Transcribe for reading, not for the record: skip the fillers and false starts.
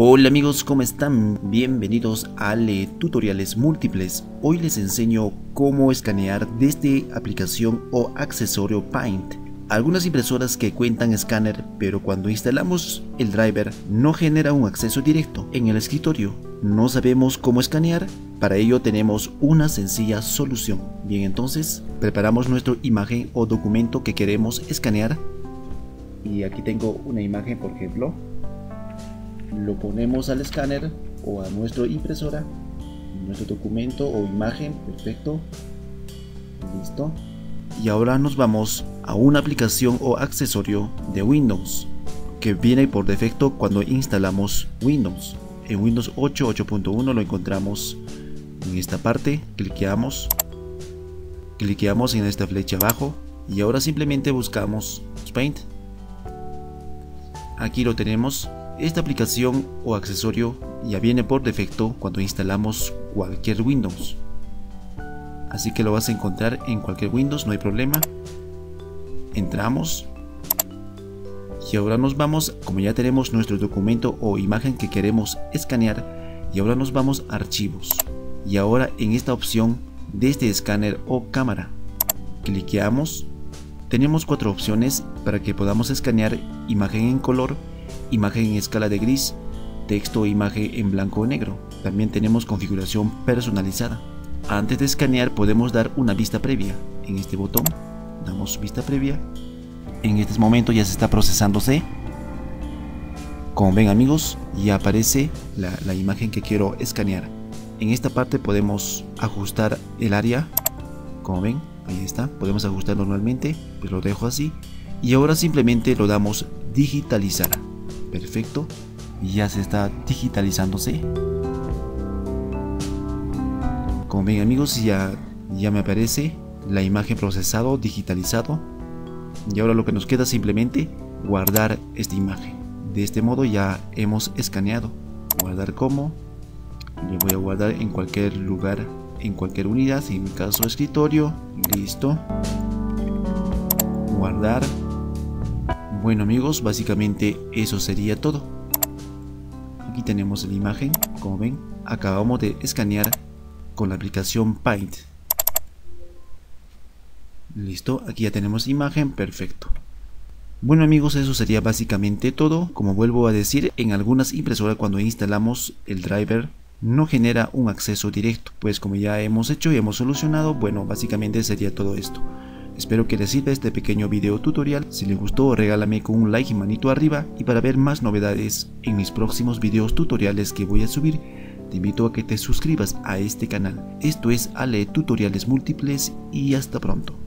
Hola amigos, ¿cómo están? Bienvenidos a Tutoriales Múltiples. Hoy les enseño cómo escanear desde aplicación o accesorio Paint. Algunas impresoras que cuentan escáner, pero cuando instalamos el driver no genera un acceso directo en el escritorio. No sabemos cómo escanear. Para ello tenemos una sencilla solución. Bien, entonces preparamos nuestra imagen o documento que queremos escanear. Y aquí tengo una imagen, por ejemplo. Lo ponemos al escáner o a nuestra impresora, nuestro documento o imagen, perfecto, listo. Y ahora nos vamos a una aplicación o accesorio de Windows que viene por defecto cuando instalamos Windows. En Windows 8, 8.1 lo encontramos en esta parte, cliqueamos en esta flecha abajo y ahora simplemente buscamos Paint. Aquí lo tenemos. Esta aplicación o accesorio ya viene por defecto cuando instalamos cualquier Windows, así que lo vas a encontrar en cualquier Windows, no hay problema. Entramos y ahora nos vamos, como ya tenemos nuestro documento o imagen que queremos escanear, y ahora nos vamos a archivos y ahora en esta opción desde escáner o cámara cliqueamos. Tenemos 4 opciones para que podamos escanear: imagen en color, imagen en escala de gris, texto o imagen en blanco o negro. También tenemos configuración personalizada. Antes de escanear podemos dar una vista previa. En este botón damos vista previa. En este momento ya se está procesándose. Como ven amigos, ya aparece la imagen que quiero escanear. En esta parte podemos ajustar el área. Como ven, ahí está. Podemos ajustar normalmente, pues lo dejo así. Y ahora simplemente lo damos digitalizar. Perfecto, ya se está digitalizándose. Como ven amigos, ya me aparece la imagen procesado, digitalizado. Y ahora lo que nos queda es simplemente guardar esta imagen. De este modo ya hemos escaneado. Guardar como, le voy a guardar en cualquier lugar, en cualquier unidad, en mi caso escritorio. Listo, guardar. Bueno amigos, básicamente eso sería todo. Aquí tenemos la imagen, como ven, acabamos de escanear con la aplicación Paint. Listo, aquí ya tenemos la imagen, perfecto. Bueno amigos, eso sería básicamente todo. Como vuelvo a decir, en algunas impresoras cuando instalamos el driver no genera un acceso directo. Pues como ya hemos hecho y hemos solucionado, bueno, básicamente sería todo esto. Espero que les sirva este pequeño video tutorial. Si les gustó, regálame con un like y manito arriba. Y para ver más novedades en mis próximos videos tutoriales que voy a subir, te invito a que te suscribas a este canal. Esto es Ale Tutoriales Múltiples y hasta pronto.